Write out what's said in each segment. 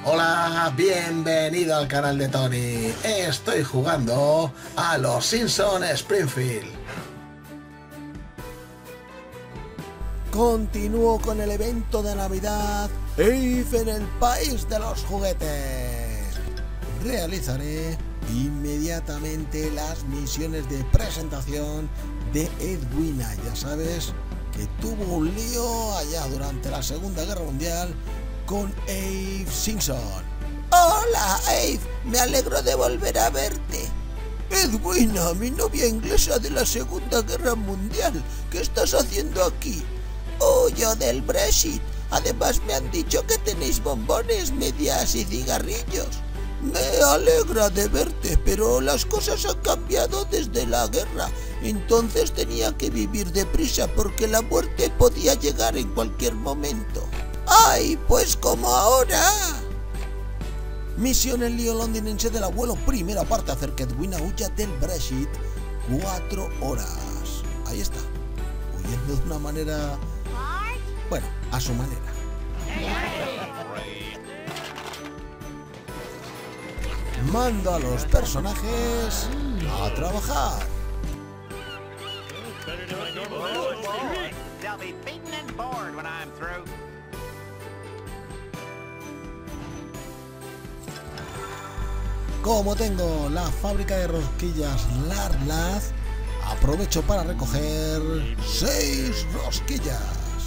Hola, bienvenido al canal de Tony. Estoy jugando a los Simpsons Springfield. Continúo con el evento de Navidad Eve en el país de los juguetes. Realizaré inmediatamente las misiones de presentación de Edwina. Ya sabes que tuvo un lío allá durante la Segunda Guerra Mundial con Eve Simpson. Hola, Eve, me alegro de volver a verte. Edwina, mi novia inglesa de la Segunda Guerra Mundial, ¿qué estás haciendo aquí? Huyo del Brexit. Además me han dicho que tenéis bombones, medias y cigarrillos. Me alegra de verte, pero las cosas han cambiado desde la guerra. Entonces tenía que vivir deprisa porque la muerte podía llegar en cualquier momento. ¡Ay, pues como ahora! Misión El lío londinense del abuelo, primera parte, hacer que Edwina huya del Brexit 4 horas. Ahí está, huyendo de una manera, bueno, a su manera. Mando a los personajes a trabajar. Como tengo la fábrica de rosquillas Larlaz, aprovecho para recoger 6 rosquillas.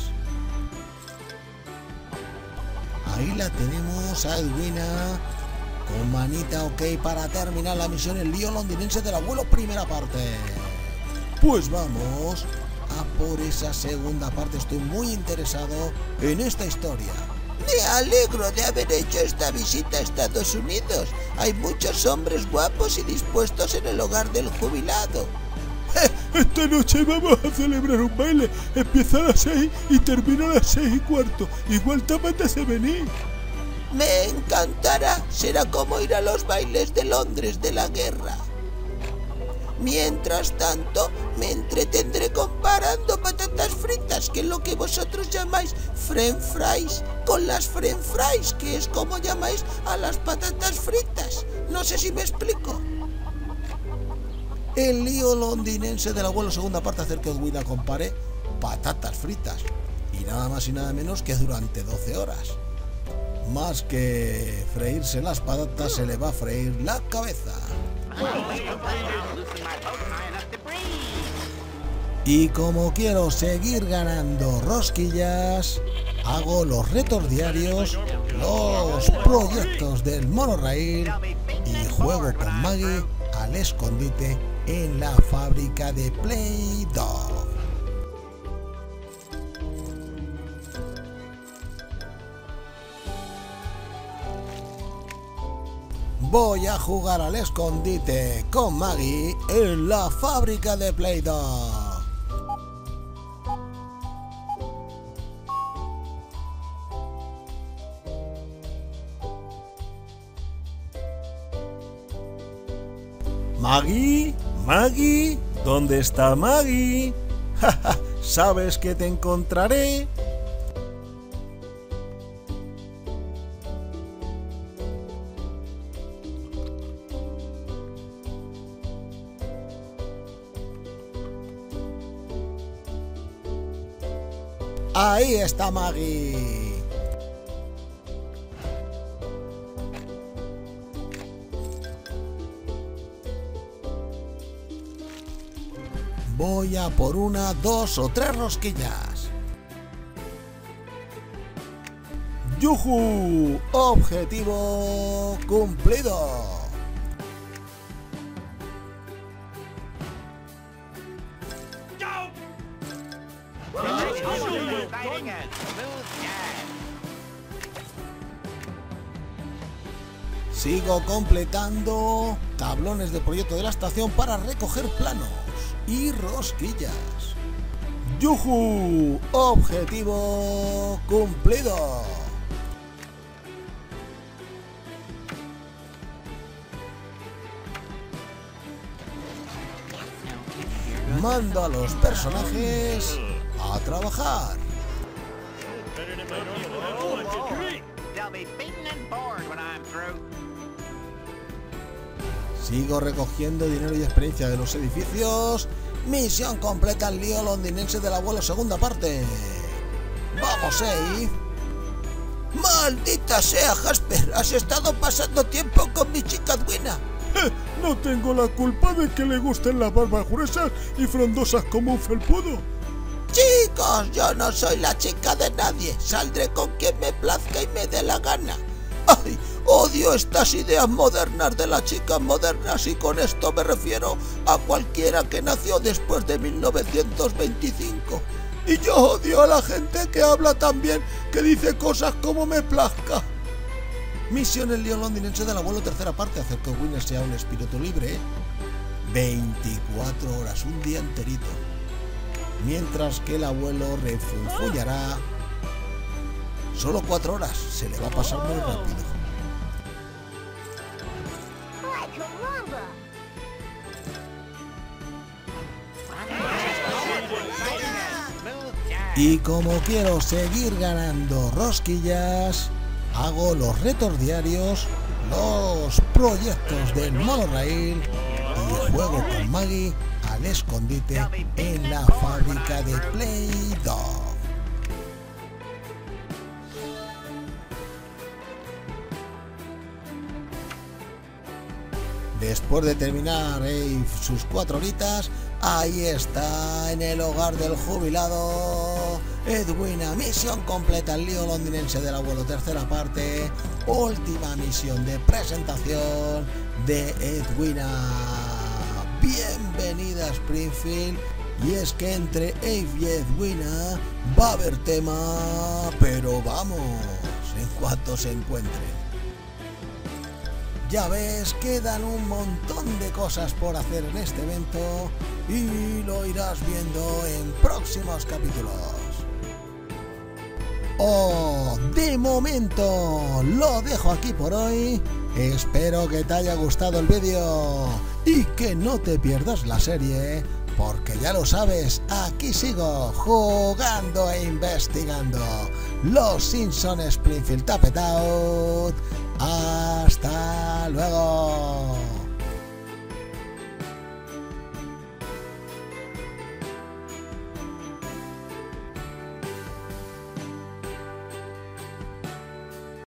Ahí la tenemos a Edwina con manita ok para terminar la misión El lío londinense del abuelo, primera parte. Pues vamos a por esa segunda parte. Estoy muy interesado en esta historia. Me alegro de haber hecho esta visita a Estados Unidos. Hay muchos hombres guapos y dispuestos en el hogar del jubilado. Esta noche vamos a celebrar un baile. Empieza a las 6 y termina a las 6:15. Igual te apetece venir. Me encantará. Será como ir a los bailes de Londres de la guerra. Mientras tanto, me entretendré comparando patatas fritas, que es lo que vosotros llamáis french fries, con las french fries, que es como llamáis a las patatas fritas. No sé si me explico. El lío londinense del abuelo, segunda parte, hacer que Edwina compare patatas fritas. Y nada más y nada menos que durante 12 horas. Más que freírse las patatas, se le va a freír la cabeza. Y como quiero seguir ganando rosquillas, hago los retos diarios, los proyectos del monorail y juego con Maggie al escondite en la fábrica de Play-Doh. Voy a jugar al escondite con Maggie en la fábrica de Play-Doh. Maggie, Maggie, ¿dónde está Maggie? ¿Sabes que te encontraré? Ahí está Maggie. Voy a por 1, 2 o 3 rosquillas. ¡Yujú! Objetivo cumplido. Sigo completando tablones de proyecto de la estación para recoger planos y rosquillas. ¡Yujú! Objetivo cumplido. Mando a los personajes a trabajar. Sigo recogiendo dinero y experiencia de los edificios. Misión completa el lío londinense del abuelo, segunda parte. ¡Vamos, Eve! ¡Maldita sea, Jasper! ¡Has estado pasando tiempo con mi chica Edwina! No tengo la culpa de que le gusten las barbas gruesas y frondosas como un felpudo. Chicos, yo no soy la chica de nadie. Saldré con quien me plazca y me dé la gana. ¡Ay! Odio estas ideas modernas de las chicas modernas, y con esto me refiero a cualquiera que nació después de 1925. Y yo odio a la gente que habla tan bien, que dice cosas como me plazca. Misión el lío londinense del abuelo, tercera parte. Hacer que Edwina sea un espíritu libre. 24 horas, un día enterito. Mientras que el abuelo refunfuñará. Solo 4 horas, se le va a pasar muy rápido. Y como quiero seguir ganando rosquillas, hago los retos diarios, los proyectos del monorail y juego con Maggie al escondite en la fábrica de Play-Doh. Después de terminar sus 4 horitas, ahí está, en el hogar del jubilado Edwina. Misión completa, el lío londinense del abuelo, tercera parte. Última misión de presentación de Edwina. Bienvenida a Springfield. Y es que entre Eve y Edwina va a haber tema, pero vamos, en cuanto se encuentren. Ya ves, quedan un montón de cosas por hacer en este evento y lo irás viendo en próximos capítulos. De momento lo dejo aquí por hoy. Espero que te haya gustado el vídeo y que no te pierdas la serie, porque ya lo sabes, aquí sigo jugando e investigando. Los Simpsons Springfield Tapped Out. ¡Hasta luego!